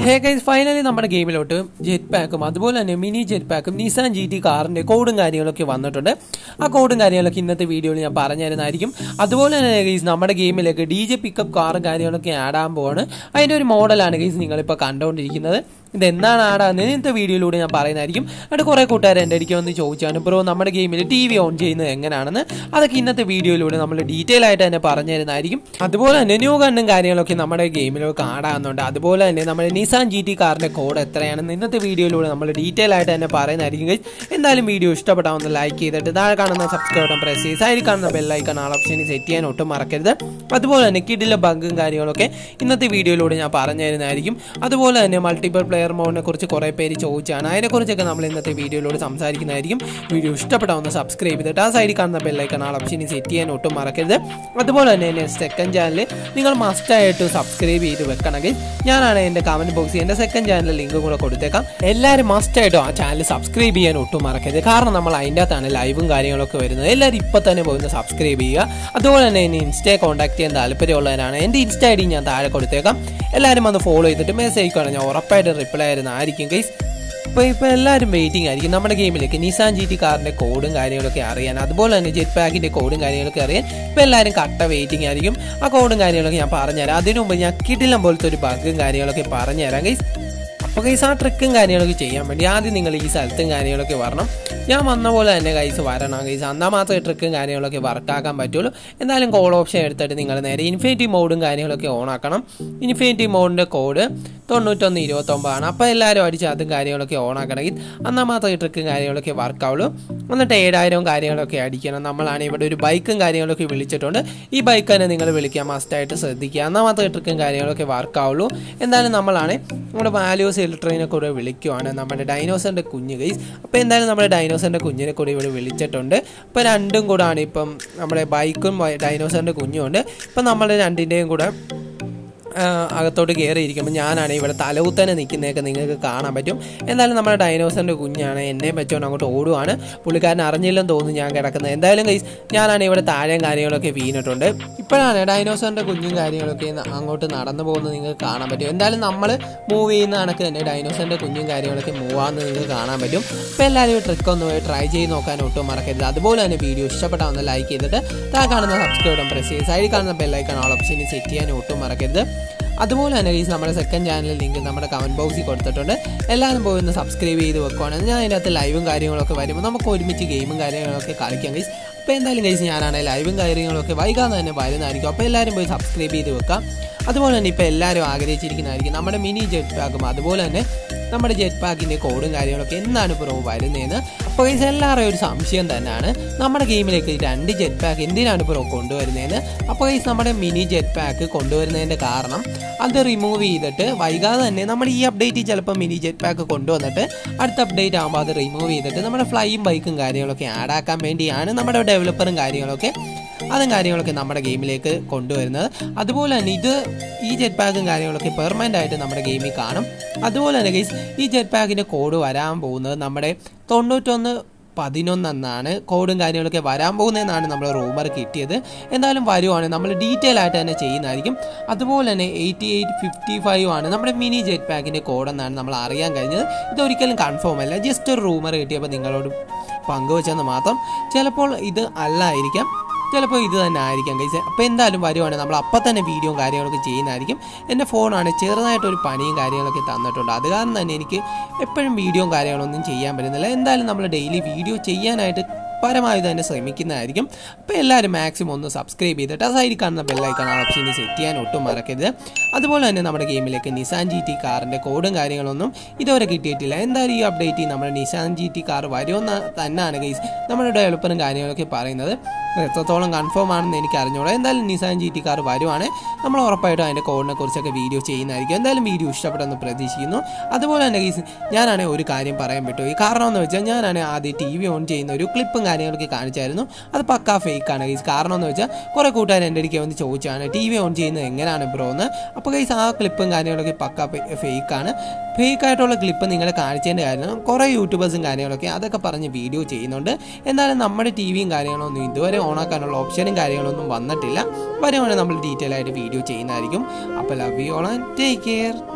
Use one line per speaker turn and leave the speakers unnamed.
Hey guys, finally നമ്മുടെ ഗെയിമിലോട്ട് jet പാക്കും അതുപോലെ തന്നെ മിനി ജെറ്റ് പാക്കും നിസാൻ GT കാറിന്റെ കോഡും കാര്യങ്ങളൊക്കെ വന്നിട്ടുണ്ട്. ആ കോഡും കാര്യങ്ങളൊക്കെ ഇന്നത്തെ വീഡിയോയിൽ ഞാൻ പറഞ്ഞു തരുന്നതായിരിക്കും. അതുപോലെ തന്നെ ഗൈസ് നമ്മുടെ ഗെയിമിലേക്ക് DJ പിക്കപ്പ് കാറും കാര്യങ്ങളൊക്കെ ആഡ് ആകാൻ പോവാണ്. അതിന്റെ ഒരു മോഡലാണ് ഗൈസ് നിങ്ങളിപ്പോൾ കണ്ടുകൊണ്ടിരിക്കുന്നത്. ഇതെന്താണ് ആടാന്ന് ഇന്നത്തെ വീഡിയോയിലൂടെ ഞാൻ പറയുന്നതായിരിക്കും. എന്നിട്ട് കുറേ കൂട്ടുകാർ എൻ്റെ അടുത്ത് വന്ന് ചോദിച്ചാണ് ബ്രോ നമ്മുടെ ഗെയിമിൽ TV ഓൺ ചെയ്യുന്നത് എങ്ങനെയാണെന്ന്. അതൊക്കെ ഇന്നത്തെ വീഡിയോയിലൂടെ നമ്മൾ ഡീറ്റെയിൽ ആയിട്ട് തന്നെ പറഞ്ഞു തരുന്നതായിരിക്കും. അതുപോലെ തന്നെ ന്യൂ ഗണ്ണും കാര്യങ്ങളൊക്കെ നമ്മുടെ ഗെയിമിലൊക്കെ ആടാകുന്നുണ്ട്. അതുപോലെ തന്നെ നമ്മുടെ നിസാൻ GT കാറിൻ്റെ കോഡ് എത്രയാണെന്ന് ഇന്നത്തെ വീഡിയോയിലൂടെ നമ്മൾ ഡീറ്റെയിൽ ആയിട്ട് തന്നെ പറയുന്നതായിരിക്കും. എന്തായാലും വീഡിയോ ഇഷ്ടപ്പെട്ടാവുന്ന ലൈക്ക് ചെയ്തിട്ട് താഴെ കാണുന്ന സബ്സ്ക്രൈബ് ബട്ടൺ പ്രസ് ചെയ്ത് സൈഡിൽ കാണുന്ന ബെല്ലൈക്കൺ ആൾ ഓപ്ഷനിൽ സെറ്റ് ചെയ്യാൻ ഒട്ടും മറക്കരുത്. അതുപോലെ തന്നെ കിഡിലെ ബഗ്ഗും കാര്യങ്ങളൊക്കെ ഇന്നത്തെ വീഡിയോയിലൂടെ ഞാൻ പറഞ്ഞു തരുന്നതായിരിക്കും. അതുപോലെ തന്നെ മൾട്ടിപ്പിൾ പ്ലെയർ മോഡിനെ കുറിച്ച് കുറേ പേര് ചോദിച്ചാണ്. അതിനെക്കുറിച്ചൊക്കെ നമ്മൾ ഇന്നത്തെ വീഡിയോയിലൂടെ സംസാരിക്കുന്നതായിരിക്കും. വീഡിയോ ഇഷ്ടപ്പെട്ടാവുന്ന സബ്സ്ക്രൈബ് ചെയ്തിട്ട് ആ സൈഡിൽ കാണുന്ന ബെല്ലൈക്കൺ ആൾ ഓപ്ഷനിൽ സെറ്റ് ചെയ്യാൻ ഒട്ടും മറക്കരുത്. അതുപോലെ തന്നെ എൻ്റെ സെക്കൻഡ് ചാനൽ നിങ്ങൾ മസ്റ്റായിട്ട് സബ്സ്ക്രൈബ് ചെയ്ത് വെക്കണമെങ്കിൽ ഞാനാണ് എൻ്റെ കമൻറ്റ് ബോക്സിൽ എൻ്റെ സെക്കൻഡ് ചാനലിൽ ലിങ്ക് കൂടെ കൊടുത്തേക്കാം. എല്ലാവരും മസ്റ്റായിട്ടും ആ ചാനൽ സബ്സ്ക്രൈബ് ചെയ്യാൻ ഒട്ടും മറക്കരുത്. കാരണം നമ്മൾ അതിൻ്റെ അകത്താണ് ലൈവും കാര്യങ്ങളൊക്കെ വരുന്നത്. എല്ലാവരും ഇപ്പം തന്നെ പോയി സബ്സ്ക്രൈബ് ചെയ്യുക. അതുപോലെ തന്നെ എന്നെ ഇൻസ്റ്റയെ കോൺടാക്ട് ചെയ്യാൻ താല്പര്യമുള്ളവരാണ്. എൻ്റെ ഇൻസ്റ്റ ID ഞാൻ താഴെ കൊടുത്തേക്കാം. എല്ലാവരും വന്ന് ഫോളോ ചെയ്തിട്ട് മെസ്സേജ് അയക്കുകയാണ്. ഞാൻ ഉറപ്പായിട്ട് റിപ്ലൈ ആയിരുന്നായിരിക്കും ഗൈസ്. ഇപ്പോൾ എല്ലാവരും വെയിറ്റിംഗ് ആയിരിക്കും നമ്മുടെ ഗെയിമിലേക്ക് നിസാൻ GT കാറിൻ്റെ കോഡും കാര്യങ്ങളൊക്കെ അറിയാൻ. അതുപോലെ തന്നെ ജെറ്റ് പാക്കിൻ്റെ കോഡും കാര്യങ്ങളൊക്കെ അറിയാൻ ഇപ്പോൾ എല്ലാവരും കട്ട വെയിറ്റിംഗ് ആയിരിക്കും. ആ കോഡും കാര്യങ്ങളൊക്കെ ഞാൻ പറഞ്ഞുതരാം. അതിനു മുമ്പ് ഞാൻ കിടിലം പോലത്തെ ഒരു ബഗ്ഗും കാര്യങ്ങളൊക്കെ പറഞ്ഞുതരാം ഗൈസ്. അപ്പോൾ ഗൈസ് ആ ട്രിക്കും കാര്യങ്ങളൊക്കെ ചെയ്യാൻ വേണ്ടി ആദ്യം നിങ്ങൾ ഈ സ്ഥലത്തും കാര്യങ്ങളൊക്കെ വരണം. ഞാൻ വന്ന പോലെ തന്നെ ഗൈസ് വരണം ഗൈസ്. എന്നാൽ മാത്രമേ ട്രിക്കും കാര്യങ്ങളൊക്കെ വർക്കാക്കാൻ പറ്റുള്ളൂ. എന്തായാലും കോഡ് ഓപ്ഷൻ എടുത്തിട്ട് നിങ്ങൾ നേരെ ഇൻഫിനിറ്റി മോഡും കാര്യങ്ങളൊക്കെ ഓൺ ആക്കണം. ഇൻഫിനിറ്റി മോഡിൻ്റെ കോഡ് 9129 അപ്പോൾ എല്ലാവരും അടിച്ച് അതും കാര്യങ്ങളൊക്കെ ഓൺ ആക്കണമെങ്കിൽ എന്നാൽ മാത്രമേ ട്രിക്കും കാര്യങ്ങളൊക്കെ വർക്കാവുള്ളൂ. എന്നിട്ട് 7000 കാര്യങ്ങളൊക്കെ അടിക്കണം. നമ്മളാണ് ഇവിടെ ഒരു ബൈക്കും കാര്യങ്ങളൊക്കെ വിളിച്ചിട്ടുണ്ട്. ഈ ബൈക്ക് തന്നെ നിങ്ങൾ വിളിക്കാൻ മസ്റ്റായിട്ട് ശ്രദ്ധിക്കുക. എന്നാൽ മാത്രമേ ട്രിക്കും കാര്യങ്ങളൊക്കെ വർക്കാവുള്ളൂ. എന്തായാലും നമ്മളാണ് നമ്മുടെ വാല്യൂസ് ഇലക്ട്രോണിനെ കൂടെ വിളിക്കുവാണ് നമ്മുടെ ഡൈനോസറിൻ്റെ കുഞ്ഞ് ഗൈസ്. അപ്പോൾ എന്തായാലും നമ്മുടെ ഡൈനോസറിൻ്റെ കുഞ്ഞിനെ കൂടെ ഇവിടെ വിളിച്ചിട്ടുണ്ട്. ഇപ്പോൾ രണ്ടും കൂടാണ് ഇപ്പം നമ്മുടെ ബൈക്കും ഡൈനോസറിൻ്റെ കുഞ്ഞും ഉണ്ട്. ഇപ്പം നമ്മുടെ രണ്ടിൻ്റെയും കൂടെ അകത്തോട്ട് കയറിയിരിക്കുമ്പോൾ ഞാനാണ് ഇവിടെ തലകുത്തനെ നിൽക്കുന്നതൊക്കെ നിങ്ങൾക്ക് കാണാൻ പറ്റും. എന്തായാലും നമ്മുടെ ഡൈനോസറിൻ്റെ കുഞ്ഞാണ് എന്നെയും വെച്ചുകൊണ്ട് അങ്ങോട്ട് ഓടുവാണ്. പുള്ളിക്കാരൻ അറിഞ്ഞില്ലെന്ന് തോന്നുന്നു ഞാൻ കിടക്കുന്നത്. എന്തായാലും ഗൈസ് ഞാനാണ് ഇവിടെ താഴെയും കാര്യങ്ങളൊക്കെ വീണിട്ടുണ്ട്. ഇപ്പോഴാണ് ഡൈനോസറിൻ്റെ കുഞ്ഞും കാര്യങ്ങളൊക്കെ അങ്ങോട്ട് നടന്നു പോകുന്നത് നിങ്ങൾക്ക് കാണാൻ പറ്റും. എന്തായാലും നമ്മൾ മൂവ് ചെയ്യുന്ന കണക്ക് തന്നെ ഡൈനോസറിൻ്റെ കുഞ്ഞും കാര്യങ്ങളൊക്കെ മൂവ് ആകുന്നത് നിങ്ങൾക്ക് കാണാൻ പറ്റും. ഇപ്പോൾ എല്ലാവരും ട്രിക്ക് ഒന്ന് പോയി ട്രൈ ചെയ്ത് നോക്കാൻ ഒട്ടും മറക്കരുത്. അതുപോലെ തന്നെ വീഡിയോ ഇഷ്ടപ്പെട്ടാൽ ലൈക്ക് ചെയ്തിട്ട് താഴെ കാണുന്ന സബ്സ്ക്രൈബ് ബട്ടൺ പ്രസ് ചെയ്ത് സൈഡിൽ കാണുന്ന ബെല്ലൈക്കൺ ആൾ ഓപ്ഷനിൽ സെറ്റ് ചെയ്യാൻ ഒട്ടും മറക്കരുത്. അതുപോലെ തന്നെ ഗൈസ് നമ്മുടെ സെക്കൻഡ് ചാനലിൽ ലിങ്ക് നമ്മുടെ കമൻറ്റ് ബോക്സിൽ കൊടുത്തിട്ടുണ്ട്. എല്ലാവരും പോയി ഒന്ന് സബ്സ്ക്രൈബ് ചെയ്ത് വെക്കുകയാണെങ്കിൽ ഞാൻ അതിൻ്റെ അകത്ത് ലൈവും കാര്യങ്ങളൊക്കെ വരുമ്പോൾ നമുക്ക് ഒരുമിച്ച് ഗെയിമും കാര്യങ്ങളൊക്കെ കളിക്കാം ഗൈസ്. അപ്പോൾ എന്തായാലും ഗൈസ് ഞാനാണ് ലൈവും കാര്യങ്ങളൊക്കെ വൈകാതെ തന്നെ വരുന്നതായിരിക്കും. അപ്പോൾ എല്ലാവരും പോയി സബ്സ്ക്രൈബ് ചെയ്ത് വെക്കാം. അതുപോലെ തന്നെ ഇപ്പോൾ എല്ലാവരും ആഗ്രഹിച്ചിരിക്കുന്നതായിരിക്കും നമ്മുടെ മിനി ജെറ്റ് പാക്കും അതുപോലെ തന്നെ നമ്മുടെ ജെറ്റ് പാക്കിൻ്റെ കോഡും കാര്യങ്ങളൊക്കെ എന്നാണ് ബ്രോ വരുന്നതെന്ന്. അപ്പോൾ ഗൈസ് എല്ലാവരുടെയും ഒരു സംശയം തന്നെയാണ് നമ്മുടെ ഗെയിമിലേക്ക് 2 ജെറ്റ് പാക്ക് എന്തിനാണ് ബ്രോ കൊണ്ടുവരുന്നതെന്ന്. അപ്പോൾ ഗൈസ് നമ്മുടെ മിനി ജെറ്റ് പാക്ക് കൊണ്ടുവരുന്നതിൻ്റെ കാരണം അത് റിമൂവ് ചെയ്തിട്ട് വൈകാതെ തന്നെ നമ്മൾ ഈ അപ്ഡേറ്റ് ചിലപ്പോൾ മിനി ജെറ്റ് പാക്ക് കൊണ്ടുവന്നിട്ട് അടുത്ത അപ്ഡേറ്റ് ആകുമ്പോൾ അത് റിമൂവ് ചെയ്തിട്ട് നമ്മുടെ ഫ്ലൈയും ബൈക്കും കാര്യങ്ങളൊക്കെ ആഡ് ആക്കാൻ വേണ്ടിയാണ് നമ്മുടെ ഡെവലപ്പറും കാര്യങ്ങളൊക്കെ നമ്മുടെ ഗെയിമിലേക്ക് കൊണ്ടുവരുന്നത്. അതുപോലെ തന്നെ ഈ ജെറ്റ് പാക്കും കാര്യങ്ങളൊക്കെ പെർമനൻ്റ് ആയിട്ട് നമ്മുടെ ഗെയിമിൽ കാണും. അതുപോലെ തന്നെ ഗൈസ് ഈ ജെറ്റ് പാക്കിൻ്റെ കോഡ് വരാൻ പോകുന്നത് നമ്മുടെ 9111 എന്നാണ് കോഡും കാര്യങ്ങളൊക്കെ വരാൻ പോകുന്നതെന്നാണ് നമ്മൾ റൂമർ കിട്ടിയത്. എന്തായാലും വരുവാണ് നമ്മൾ ഡീറ്റെയിൽ ആയിട്ട് തന്നെ ചെയ്യുന്നതായിരിക്കും. അതുപോലെ തന്നെ 8855 ആണ് നമ്മുടെ മിനി ജെറ്റ് പാക്കിൻ്റെ കോഡെന്നാണ് നമ്മൾ അറിയാൻ കഴിഞ്ഞത്. ഇതൊരിക്കലും കൺഫേം അല്ല, ജസ്റ്റ് ഒരു റൂമർ കിട്ടിയപ്പോൾ നിങ്ങളോട് പങ്കുവെച്ചെന്ന് മാത്രം. ചിലപ്പോൾ ഇത് അല്ലായിരിക്കാം, ചിലപ്പോൾ ഇത് തന്നെ ആയിരിക്കാം ഗൈസ്. അപ്പോൾ എന്തായാലും വരുവാണ് നമ്മൾ അപ്പം തന്നെ വീഡിയോയും കാര്യങ്ങളൊക്കെ ചെയ്യുന്നതായിരിക്കും. എൻ്റെ ഫോണാണ് ചെറുതായിട്ടൊരു പനിയും കാര്യങ്ങളൊക്കെ തന്നിട്ടുണ്ട്. അത് കാരണം തന്നെ എനിക്ക് എപ്പോഴും വീഡിയോയും കാര്യങ്ങളൊന്നും ചെയ്യാൻ പറ്റുന്നില്ല. എന്തായാലും നമ്മൾ ഡെയിലി വീഡിയോ ചെയ്യാനായിട്ട് പരമാവധി തന്നെ ശ്രമിക്കുന്നതായിരിക്കും. അപ്പോൾ എല്ലാവരും മാക്സിമം ഒന്ന് സബ്സ്ക്രൈബ് ചെയ്തിട്ട് ആ സൈഡിൽ കാണുന്ന ബെല്ലൈക്കൺ ഓപ്ഷനിൽ സെറ്റ് ചെയ്യാൻ ഒട്ടും മറക്കരുത്. അതുപോലെ തന്നെ നമ്മുടെ ഗെയിമിലേക്ക് നിസാൻ GT കാറിൻ്റെ കോഡും കാര്യങ്ങളൊന്നും ഇതുവരെ കിട്ടിയിട്ടില്ല. എന്തായാലും ഈ അപ്ഡേറ്റ് നമ്മുടെ നിസാൻ GT കാർ വരുമെന്ന് തന്നെയാണ് ഗൈസ് നമ്മുടെ ഡെവലപ്പറും കാര്യങ്ങളൊക്കെ പറയുന്നത്. എത്രത്തോളം കൺഫേം ആണെന്ന് എനിക്ക് അറിഞ്ഞോളാം. എന്തായാലും നിസാൻ GT കാർ വരുവാണ് നമ്മൾ ഉറപ്പായിട്ടും അതിൻ്റെ കോഡിനെ കുറിച്ചൊക്കെ വീഡിയോ ചെയ്യുന്നതായിരിക്കും. എന്തായാലും വീഡിയോ ഇഷ്ടപ്പെട്ടെന്ന് പ്രതീക്ഷിക്കുന്നു. അതുപോലെ തന്നെ ഗൈസ് ഞാനാണെങ്കിൽ ഒരു കാര്യം പറയാൻ പറ്റുമോ, ഈ കാരണം എന്ന് വെച്ചാൽ ഞാനാണെങ്കിൽ ആദ്യം TV ഓൺ ചെയ്യുന്ന ഒരു ക്ലിപ്പും കാര്യങ്ങളൊക്കെ കാണിച്ചായിരുന്നു. അത് പക്കാ ഫേക്കാണ് ഗൈസ്. കാരണം എന്ന് വെച്ചാൽ കുറേ കൂട്ടുകാർ എൻ്റെ അടുക്ക് വന്ന് ചോദിച്ചാണ് TV ഓൺ ചെയ്യുന്നത് എങ്ങനെയാണ് ബ്രോ എന്ന്. അപ്പോൾ ഗൈസ് ആ ക്ലിപ്പും കാര്യങ്ങളൊക്കെ പക്കാ ഫേക്കാണ്. ഫേക്കായിട്ടുള്ള ക്ലിപ്പ് നിങ്ങളെ കാണിച്ചതിൻ്റെ കാരണം കുറേ യൂട്യൂബേഴ്സും കാര്യങ്ങളൊക്കെ അതൊക്കെ പറഞ്ഞ് വീഡിയോ ചെയ്യുന്നുണ്ട്. എന്നാലും നമ്മുടെ TVയും കാര്യങ്ങളൊന്നും ഇതുവരെ ഓണാക്കാനുള്ള ഓപ്ഷനും കാര്യങ്ങളൊന്നും വന്നിട്ടില്ല. വരുവാണെങ്കിൽ നമ്മൾ ഡീറ്റെയിൽ ആയിട്ട് വീഡിയോ ചെയ്യുന്നതായിരിക്കും. അപ്പോൾ love you all and take care.